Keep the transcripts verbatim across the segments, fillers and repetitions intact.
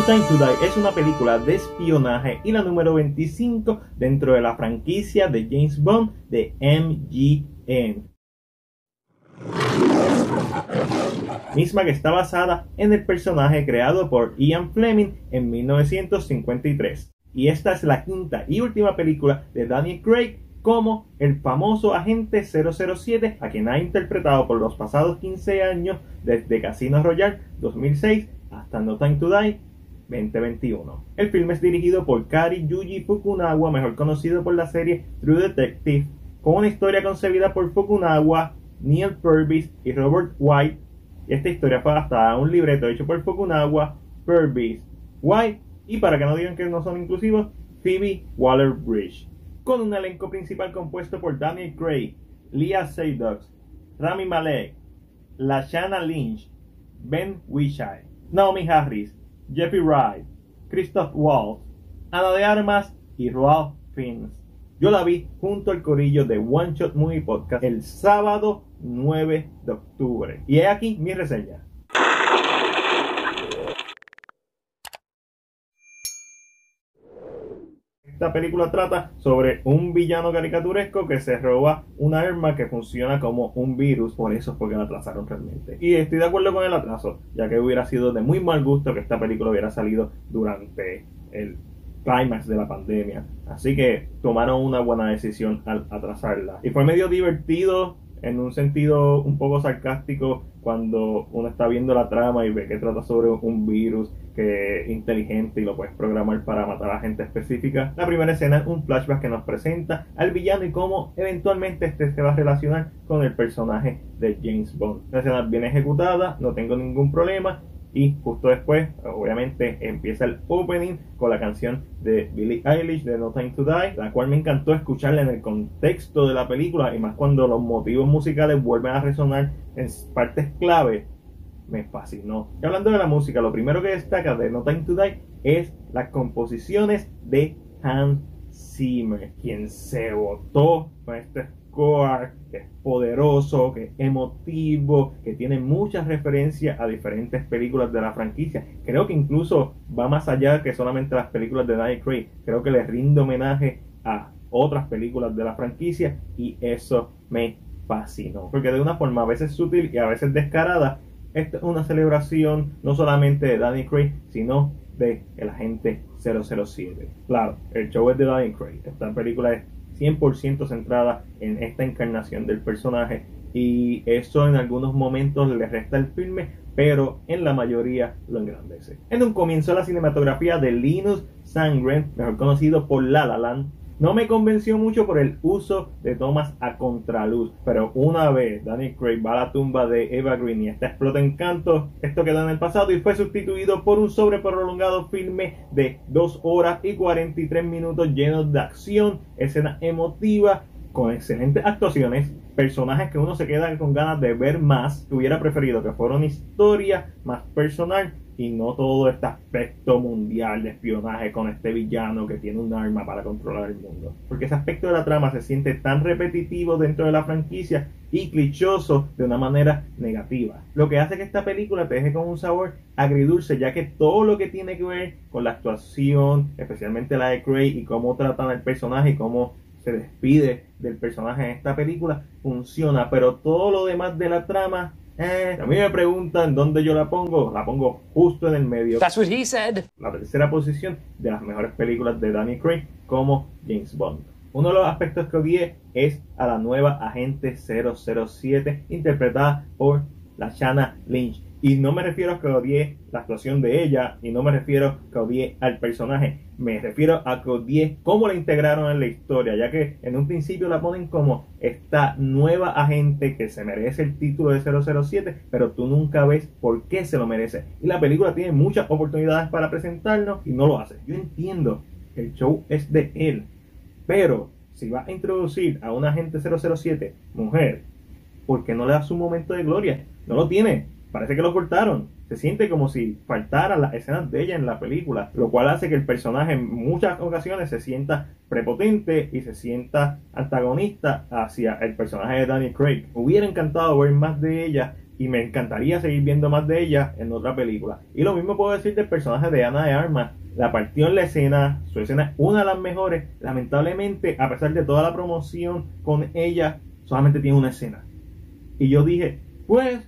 Time to Die es una película de espionaje y la número veinticinco dentro de la franquicia de James Bond de M G M, misma que está basada en el personaje creado por Ian Fleming en mil novecientos cincuenta y tres. Y esta es la quinta y última película de Daniel Craig como el famoso agente cero cero siete, a quien ha interpretado por los pasados quince años desde Casino Royale dos mil seis hasta No Time to Die veinte veintiuno. El filme es dirigido por Cary Yuji Fukunaga, mejor conocido por la serie True Detective, con una historia concebida por Fukunaga, Neil Purvis y Robert White. Esta historia fue adaptada a un libreto hecho por Fukunaga, Purvis, White y, para que no digan que no son inclusivos, Phoebe Waller-Bridge, con un elenco principal compuesto por Daniel Craig, Léa Seydoux, Rami Malek, Lashana Lynch, Ben Whishaw, Naomi Harris, Jeffrey Wright, Christoph Waltz, Ana de Armas y Ralph Fiennes. Yo la vi junto al corillo de One Shot Movie Podcast el sábado nueve de octubre. Y he aquí mi reseña. Esta película trata sobre un villano caricaturesco que se roba una arma que funciona como un virus. Por eso es porque la atrasaron realmente. Y estoy de acuerdo con el atraso, ya que hubiera sido de muy mal gusto que esta película hubiera salido durante el clímax de la pandemia. Así que tomaron una buena decisión al atrasarla. Y fue medio divertido, en un sentido un poco sarcástico, cuando uno está viendo la trama y ve que trata sobre un virus que es inteligente y lo puedes programar para matar a gente específica. La primera escena es un flashback que nos presenta al villano y cómo eventualmente este se va a relacionar con el personaje de James Bond. La escena bien ejecutada, no tengo ningún problema. Y justo después, obviamente, empieza el opening con la canción de Billie Eilish de No Time to Die, la cual me encantó escucharla en el contexto de la película, y más cuando los motivos musicales vuelven a resonar en partes clave. Me fascinó. Y hablando de la música, lo primero que destaca de No Time to Die es las composiciones de Hans Zimmer, quien se votó con este score que es poderoso, que es emotivo, que tiene muchas referencias a diferentes películas de la franquicia. Creo que incluso va más allá que solamente las películas de Daniel Craig. Creo que le rinde homenaje a otras películas de la franquicia y eso me fascinó, porque de una forma a veces sutil y a veces descarada, esta es una celebración no solamente de Daniel Craig, sino de el agente cero cero siete. Claro, el show es de Daniel Craig. Esta película es cien por ciento centrada en esta encarnación del personaje, y eso en algunos momentos le resta el filme, pero en la mayoría lo engrandece. En un comienzo, la cinematografía de Linus Sandgren, mejor conocido por La La Land, no me convenció mucho por el uso de tomas a contraluz, pero una vez Daniel Craig va a la tumba de Eva Green y esta explota en canto, esto quedó en el pasado y fue sustituido por un sobreprolongado filme de dos horas y cuarenta y tres minutos llenos de acción, escenas emotivas, con excelentes actuaciones, personajes que uno se queda con ganas de ver más. Hubiera preferido que fuera una historia más personal y no todo este aspecto mundial de espionaje con este villano que tiene un arma para controlar el mundo, porque ese aspecto de la trama se siente tan repetitivo dentro de la franquicia y clichoso de una manera negativa, lo que hace que esta película te deje con un sabor agridulce, ya que todo lo que tiene que ver con la actuación, especialmente la de Craig, y cómo tratan al personaje y cómo se despide del personaje en esta película, funciona, pero todo lo demás de la trama, Eh, a mí me preguntan dónde yo la pongo, la pongo justo en el medio. That's what he said. La tercera posición de las mejores películas de Daniel Craig como James Bond. Uno de los aspectos que odié es a la nueva agente cero cero siete, interpretada por Lashana Lynch. Y no me refiero a que odié la actuación de ella, y no me refiero a que odié al personaje. Me refiero a que odié cómo la integraron en la historia, ya que en un principio la ponen como esta nueva agente que se merece el título de cero cero siete, pero tú nunca ves por qué se lo merece. Y la película tiene muchas oportunidades para presentarnos y no lo hace. Yo entiendo que el show es de él, pero si vas a introducir a una agente cero cero siete mujer, ¿por qué no le das un momento de gloria? No lo tiene. Parece que lo cortaron. Se siente como si faltaran las escenas de ella en la película, lo cual hace que el personaje en muchas ocasiones se sienta prepotente y se sienta antagonista hacia el personaje de Daniel Craig. Me hubiera encantado ver más de ella, y me encantaría seguir viendo más de ella en otra película. Y lo mismo puedo decir del personaje de Ana de Armas. La partió en la escena, su escena es una de las mejores. Lamentablemente, a pesar de toda la promoción con ella, solamente tiene una escena. Y yo dije, pues,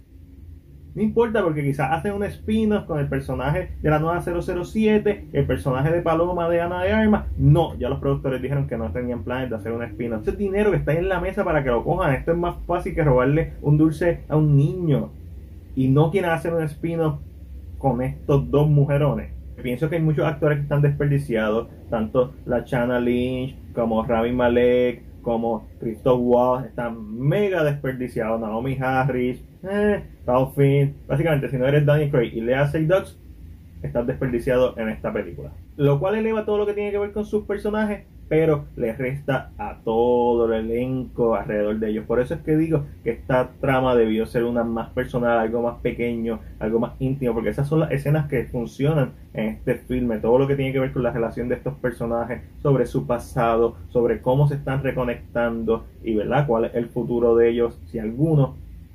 no importa, porque quizás hacen un spin-off con el personaje de la nueva cero cero siete, el personaje de Paloma de Ana de Armas. No, ya los productores dijeron que no tenían planes de hacer un spin-off. Ese es dinero que está en la mesa para que lo cojan. Esto es más fácil que robarle un dulce a un niño. Y no quieren hacer un spin-off con estos dos mujerones. Pienso que hay muchos actores que están desperdiciados, tanto la Chana Lynch como Rami Malek, como Christoph Waltz, están mega desperdiciados. Naomi Harris, eh, Ralph Fiennes. Básicamente, si no eres Daniel Craig y Lea Seydoux, estás desperdiciado en esta película. Lo cual eleva todo lo que tiene que ver con sus personajes, pero le resta a todo el elenco alrededor de ellos. Por eso es que digo que esta trama debió ser una más personal, algo más pequeño, algo más íntimo, porque esas son las escenas que funcionan en este filme. Todo lo que tiene que ver con la relación de estos personajes, sobre su pasado, sobre cómo se están reconectando y, ¿verdad?, cuál es el futuro de ellos, si alguno.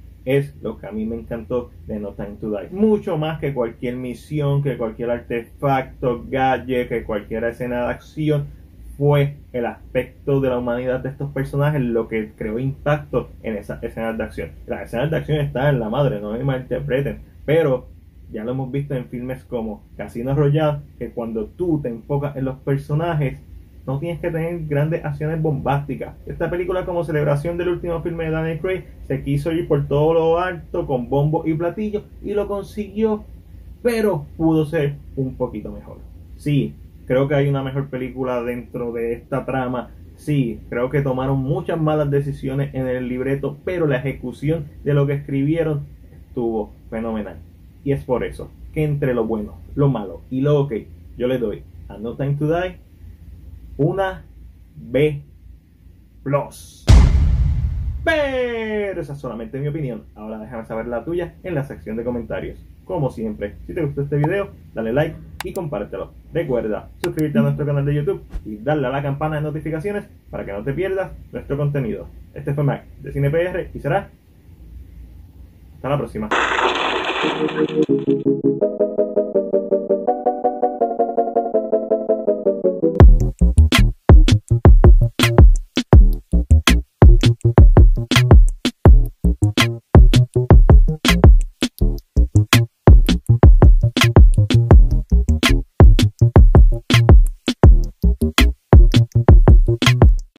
Es lo que a mí me encantó de No Time to Die. Mucho más que cualquier misión, que cualquier artefacto, gadget, que cualquier escena de acción. Fue el aspecto de la humanidad de estos personajes lo que creó impacto en esas escenas de acción. Las escenas de acción están en la madre, no me malinterpreten, pero ya lo hemos visto en filmes como Casino Royale, que cuando tú te enfocas en los personajes, no tienes que tener grandes acciones bombásticas. Esta película, como celebración del último filme de Daniel Craig, se quiso ir por todo lo alto con bombos y platillos y lo consiguió, pero pudo ser un poquito mejor. Sí, creo que hay una mejor película dentro de esta trama. Sí, creo que tomaron muchas malas decisiones en el libreto, pero la ejecución de lo que escribieron estuvo fenomenal. Y es por eso que entre lo bueno, lo malo y lo ok, yo le doy a No Time to Die una B plus. Pero esa es solamente mi opinión. Ahora déjame saber la tuya en la sección de comentarios. Como siempre, si te gustó este video, dale like y compártelo. Recuerda suscribirte a nuestro canal de YouTube y darle a la campana de notificaciones para que no te pierdas nuestro contenido. Este fue Mac de Cine P R y será hasta la próxima.